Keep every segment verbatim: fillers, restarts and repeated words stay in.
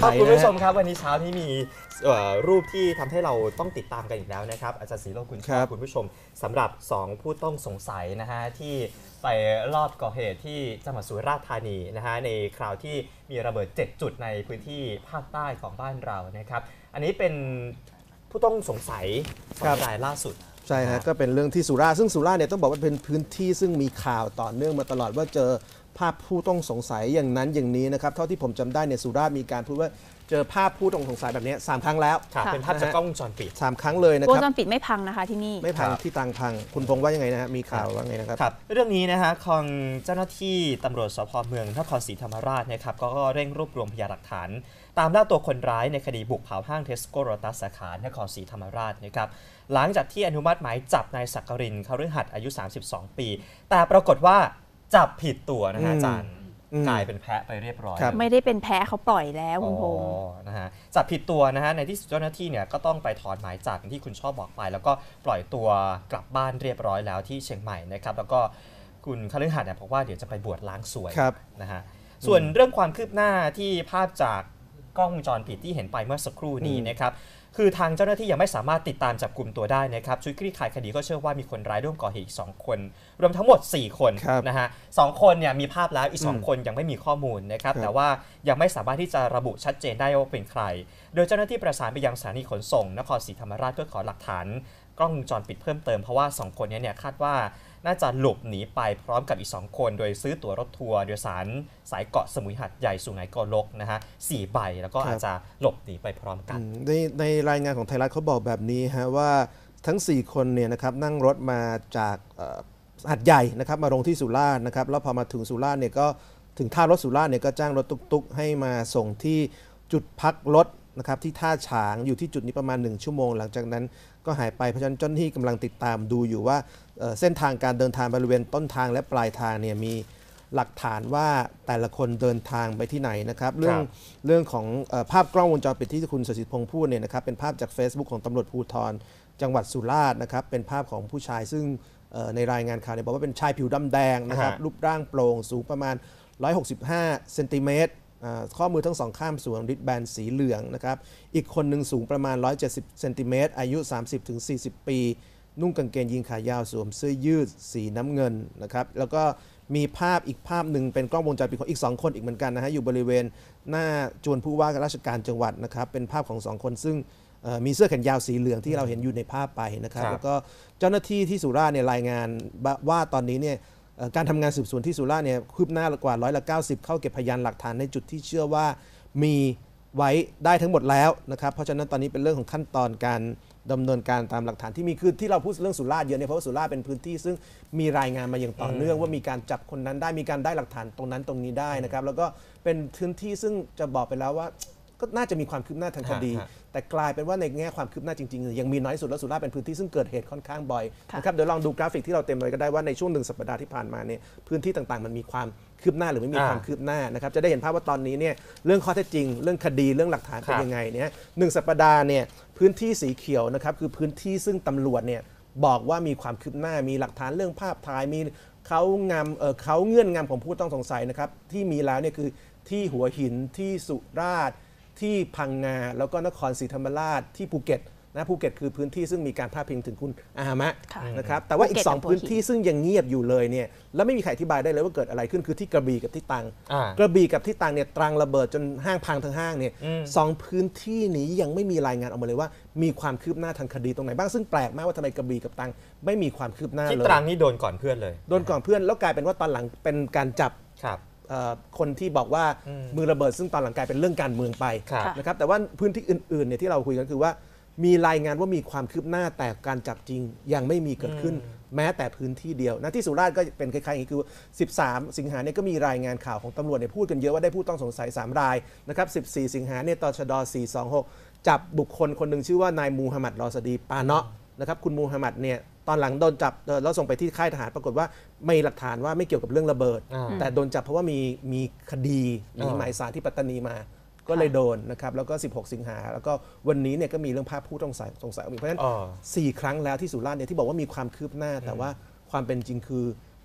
ครับคุณผู้ชมครับวันนี้เช้านี้มีรูปที่ทำให้เราต้องติดตามกันอีกแล้วนะครับอาจารย์ศรีโลคุณชอบคุณผู้ชมสำหรับสองผู้ต้องสงสัยนะฮะที่ไปลอบก่อเหตุที่จังหวัดสุราษฎร์ธานีนะฮะในคราวที่มีระเบิดเจ็ดจุดในพื้นที่ภาคใต้ของบ้านเรานะครับอันนี้เป็นผู้ต้องสงสัยสองรายล่าสุดใช่ฮะก็เป็นเรื่องที่สุราษฎร์ซึ่งสุราษฎร์เนี่ยต้องบอกว่าเป็นพื้นที่ซึ่งมีข่าวต่อเนื่องมาตลอดว่าเจอภาพผู้ต้องสงสัยอย่างนั้นอย่างนี้นะครับเท่าที่ผมจำได้เนี่ยสุราษฎร์มีการพูดว่าเจอภาพผู้ต้องสงสัยแบบนี้สามครั้งแล้วเป็นภาพจากกล้องวงจรปิดสามครั้งเลยนะครับวงจรปิดไม่พังนะคะที่นี่ไม่พังที่ตังพังคุณพงษ์ว่ายังไงนะฮะมีข่าวว่าไงนะครับครับเรื่องนี้นะฮะทางเจ้าหน้าที่ตำรวจสพเมืองนครศรีธรรมราชนะครับก็เร่งรวบรวมพยานหลักฐานตามล่าตัวคนร้ายในคดีบุกเผาห้างเทสโก้โรตัสสาขานครศรีธรรมราชนะครับหลังจากที่อนุมัติหมายจับนายสักกรินทร์คฤหัสถ์อายุสามสิบสองปีแต่ปรากฏว่าจับผิดตัวนะฮะอาจารย์กลายเป็นแพะไปเรียบร้อยไม่ได้เป็นแพะเขาปล่อยแล้วคุณพงษ์นะฮะจับผิดตัวนะฮะในที่เจ้าหน้าที่เนี่ยก็ต้องไปถอนหมายจับที่คุณชอบบอกไปแล้วก็ปล่อยตัวกลับบ้านเรียบร้อยแล้วที่เชียงใหม่นะครับแล้วก็คุณคฤหัสถ์เนี่ยบอกว่าเดี๋ยวจะไปบวชล้างสวยนะฮะส่วนเรื่องความคืบหน้าที่ภาพจากกล้องวงจรปิดที่เห็นไปเมื่อสักครู่นี้นะครับคือทางเจ้าหน้าที่ยังไม่สามารถติดตามจับกลุ่มตัวได้นะครับชุดคลี่คลายคดีก็เชื่อว่ามีคนร้ายร่วมก่อเหตุอีกสองคนรวมทั้งหมดสี่คนนะฮะสองคนเนี่ยมีภาพแล้วอีกสองคนยังไม่มีข้อมูลนะครับแต่ว่ายังไม่สามารถที่จะระบุชัดเจนได้ว่าเป็นใครโดยเจ้าหน้าที่ประสานไปยังสถานีขนส่งนครศรีธรรมราชเพื่อขอหลักฐานกล้องวงจรปิดเพิ่มเติมเพราะว่าสองคนนี้เนี่ยคาดว่าน่าจะหลบหนีไปพร้อมกับอีกสองคนโดยซื้อตั๋วรถทัวร์โดยสารสายเกาะสมุยหาดใหญ่สุไหงโกลกนะฮะสี่ใบแล้วก็อาจจะหลบหนีไปพร้อมกันในในรายงานของไทยรัฐเขาบอกแบบนี้ฮะว่าทั้งสี่คนเนี่ยนะครับนั่งรถมาจากหาดใหญ่นะครับมาลงที่สุราษฎร์นะครับแล้วพอมาถึงสุราษฎร์เนี่ยก็ถึงท่ารถสุราษฎร์เนี่ยก็จ้างรถตุ๊กๆให้มาส่งที่จุดพักรถนะครับที่ท่าฉางอยู่ที่จุดนี้ประมาณหนึ่งชั่วโมงหลังจากนั้นก็หายไปเพราะฉะนั้นเจ้าหน้าที่กำลังติดตามดูอยู่ว่าเส้นทางการเดินทางบริเวณต้นทางและปลายทางเนี่ยมีหลักฐานว่าแต่ละคนเดินทางไปที่ไหนนะครับเรื่องเรื่องของภาพกล้องวงจรปิดที่คุณศศิษฐ์พงษ์พูดเนี่ยนะครับเป็นภาพจาก Facebook ของตำรวจภูธรจังหวัดสุราษฎร์นะครับเป็นภาพของผู้ชายซึ่งในรายงานข่าวเนี่ยบอกว่าเป็นชายผิวดำแดงนะครับรูปร่างโปร่งสูงประมาณหนึ่งร้อยหกสิบห้าเซนติเมตรข้อมือทั้งสองข้างสวมริบแบนสีเหลืองนะครับอีกคนหนึ่งสูงประมาณหนึ่งร้อยเจ็ดสิบเซนติเมตรอายุ สามสิบถึงสี่สิบ ปีนุ่งกางเกงยีนขายาวสวมเสื้อยืดสีน้ำเงินนะครับแล้วก็มีภาพอีกภาพหนึ่งเป็นกล้องวงจรปิดของอีกสองคนอีกเหมือนกันนะฮะอยู่บริเวณหน้าจวนผู้ว่าราชการจังหวัดนะครับเป็นภาพของสองคนซึ่งมีเสื้อแขนยาวสีเหลืองที่เราเห็นอยู่ในภาพไปนะครับแล้วก็เจ้าหน้าที่ที่สุราษฎร์เนี่ยรายงานว่าตอนนี้เนี่ยการทำงานสืบสวนที่สุราษฎร์เนี่ยคืบหน้ากว่าร้อยละเก้าสิบเข้าเก็บพยานหลักฐานในจุดที่เชื่อว่ามีไว้ได้ทั้งหมดแล้วนะครับเพราะฉะนั้นตอนนี้เป็นเรื่องของขั้นตอนการดำเนินการตามหลักฐานที่มีคือที่เราพูดเรื่องสุราษฎร์เยอะเนี่ยเพราะว่าสุราษฎร์เป็นพื้นที่ซึ่งมีรายงานมาอย่างต่อเนื่องว่ามีการจับคนนั้นได้มีการได้หลักฐานตรงนั้นตรงนี้ได้นะครับแล้วก็เป็นพื้นที่ซึ่งจะบอกไปแล้วว่าก็น่าจะมีความคืบหน้าทางคดีแต่กลายเป็นว่าในแง่ความคืบหน้าจริงๆยังมีน้อยสุดและสุราษฎร์เป็นพื้นที่ซึ่งเกิดเหตุค่อนข้างบ่อยนะครับเดี๋ยวลองดูกราฟิกที่เราเต็มเลยก็ได้ว่าในช่วงหนึ่งสัปดาห์ที่ผ่านมาเนี่ยพื้นที่ต่างๆมันมีความคืบหน้าหรือไม่มีความคืบหน้านะครับจะได้เห็นภาพว่าตอนนี้เนี่ยเรื่องข้อเท็จจริงเรื่องคดีเรื่องหลักฐานเป็นยังไงเนี่ยหนึ่งสัปดาห์เนี่ยพื้นที่สีเขียวนะครับคือพื้นที่ซึ่งตำรวจเนี่ยบอกว่ามีความคืบหน้ามีหลักฐานเรื่องภาพถ่ายมีเขางามเออเขาเงื่อนงำของผู้ต้องสงสัยนะครับที่มีแล้วเนี่ยคือที่หัวหินที่สุราษฎร์ที่พังงาแล้วก็นครศรีธรรมราชที่ภูเก็ตนะภูเก็ตคือพื้นที่ซึ่งมีการพาดพิงถึงคุณอาหามะนะครับแต่ว่าอีกสองพื้นที่ซึ่งยังเงียบอยู่เลยเนี่ยแล้วไม่มีใครอธิบายได้เลยว่าเกิดอะไรขึ้นคือที่กระบี่กับที่ตรังกระบี่กับที่ตรังเนี่ยตรังระเบิดจนห้างพังทั้งห้างเนี่ยสองพื้นที่นี้ยังไม่มีรายงานออกมาเลยว่ามีความคืบหน้าทางคดีตรงไหนบ้างซึ่งแปลกมากว่าทำไมกระบี่กับตรังไม่มีความคืบหน้าเลยที่ตรังนี่โดนก่อนเพื่อนเลยโดนก่อนเพื่อนแล้วกลายเป็นว่าตอนหลังเป็นการจับคนที่บอกว่ามือระเบิดซึ่งตอนหลังกลายเป็นเรื่องการเมืองไปนะครับแต่ว่าพื้นที่อื่นๆเนี่ยที่เราคุยกันคือว่ามีรายงานว่ามีความคืบหน้าแต่การจับจริงยังไม่มีเกิดขึ้นแม้แต่พื้นที่เดียวนะที่สุราษฎร์ก็เป็นคล้ายๆอย่างนี้คือสิบสามสิงหาเนี่ยก็มีรายงานข่าวของตำรวจเนี่ยพูดกันเยอะว่าได้ผู้ต้องสงสัยสามรายนะครับสิบสี่สิงหาเนี่ยตชดสี่สองหกจับบุคคลคนหนึ่งชื่อว่านายมูฮัมหมัดรอซาดีปาเนาะนะครับคุณมูฮัมหมัดเนี่ยตอนหลังโดนจับแล้วส่งไปที่ค่ายทหารปรากฏว่าไม่หลักฐานว่าไม่เกี่ยวกับเรื่องระเบิดแต่โดนจับเพราะว่ามีมีคดีมีหมายสารที่ปัตตานีมาก็เลยโดนนะครับแล้วก็สิบหกสิงหาแล้วก็วันนี้เนี่ยก็มีเรื่องภาพผู้ต้องสงสัยสงสัยเพราะฉะนั้นสี่ครั้งแล้วที่สุราษฎร์เนี่ยที่บอกว่ามีความคืบหน้าแต่ว่าความเป็นจริงคือ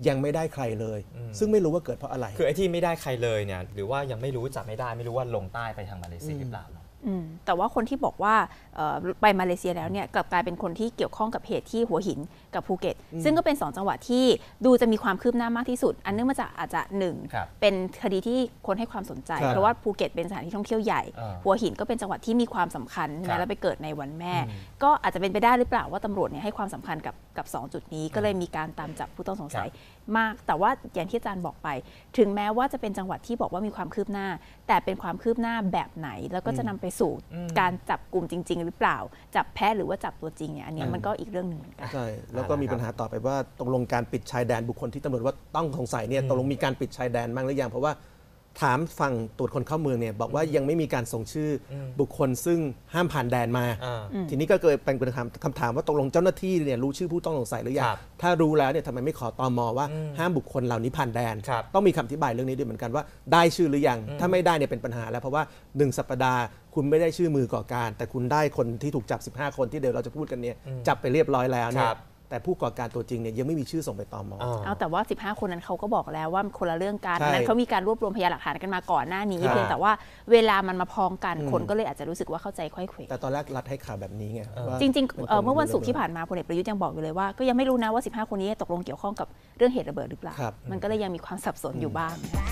ยังไม่ได้ใครเลย ซึ่งไม่รู้ว่าเกิดเพราะอะไรคือไอ้ที่ไม่ได้ใครเลยเนี่ยหรือว่ายังไม่รู้จับไม่ได้ไม่รู้ว่าลงใต้ไปทางมาเลเซียหรือเปล่าแต่ว่าคนที่บอกว่าไปมาเลเซียแล้วเนี่ยกลับกลายเป็นคนที่เกี่ยวข้องกับเหตุที่หัวหินกับภูเก็ตซึ่งก็เป็นสองจังหวัดที่ดูจะมีความคืบหน้ามากที่สุดอันเนื่องมาจากอาจจะหนึ่งเป็นคดีที่คนให้ความสนใจเพราะว่าภูเก็ตเป็นสถานที่ท่องเที่ยวใหญ่หัวหินก็เป็นจังหวัดที่มีความสำคัญนะแล้วไปเกิดในวันแม่ก็อาจจะเป็นไปได้หรือเปล่าว่าตำรวจเนี่ยให้ความสำคัญกับกับสองจุดนี้ก็เลยมีการตามจับผู้ต้องสงสัยมากแต่ว่าอย่างที่อาจารย์บอกไปถึงแม้ว่าจะเป็นจังหวัดที่บอกว่ามีความคืบหน้าแต่เป็นความคืบหน้าแบบไหนแล้วก็จะนำไปสู่การจับกลุ่มจริงๆหรือเปล่าจับแพ้หรือว่าจับตัวจริงเนี่ยอันนี้มันก็อีกเรื่องหนึ่งเหมือนกันใช่แล้วก็มีปัญหาต่อไปว่าตกลงการปิดชายแดนบุคคลที่ตำรวจว่าต้องสงสัยเนี่ยตกลงมีการปิดชายแดนบ้างหรือยังเพราะว่าถามฝั่งตรวจคนเข้าเมืองเนี่ยบอกว่ายังไม่มีการส่งชื่อบุคคลซึ่งห้ามผ่านแดนมาทีนี้ก็เกิดเป็นคำถามว่าตกลงเจ้าหน้าที่เนี่ยรู้ชื่อผู้ต้องสงสัยหรือยังถ้ารู้แล้วเนี่ยทำไมไม่ขอตมว่าห้ามบุคคลเหล่านี้ผ่านแดนต้องมีคำอธิบายเรื่องนี้ด้วยเหมือนกันว่าได้ชื่อหรือยังถ้าไม่ได้เนี่ยเป็นปัญหาแล้วเพราะว่าหนึ่งสัปดาห์คุณไม่ได้ชื่อมือก่อการแต่คุณได้คนที่ถูกจับสิบห้าคนที่เดี๋ยวเราจะพูดกันเนี่ยจับไปเรียบร้อยแล้วเนี่ยแต่ผู้ก่อการตัวจริงเนี่ยยังไม่มีชื่อส่งไปตม. เอาแต่ว่าสิบห้าคนนั้นเขาก็บอกแล้วว่าคนละเรื่องกันนั้นเขามีการรวบรวมพยานหลักฐานกันมาก่อนหน้านี้เพียงแต่ว่าเวลามันมาพองกันคนก็เลยอาจจะรู้สึกว่าเข้าใจค่อยเขวแต่ตอนแรกรัฐให้ข่าวแบบนี้ไงจริงๆเมื่อวันศุกร์ที่ผ่านมาพลเอกประยุทธ์ยังบอกอยู่เลยว่าก็ยังไม่รู้นะว่าสิบห้าคนนี้ตกลงเกี่ยวข้องกับเรื่องเหตุระเบิดหรือเปล่ามันก็เลยยังมีความสับสนอยู่บ้าง